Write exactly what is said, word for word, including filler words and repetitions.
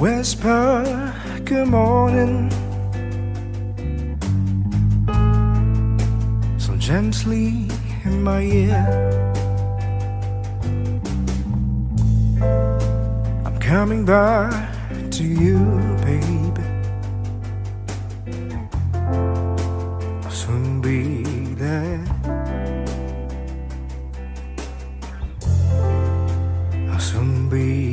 Whisper good morning so gently in my ear. I'm coming back to you, baby. I'll soon be there. I'll soon be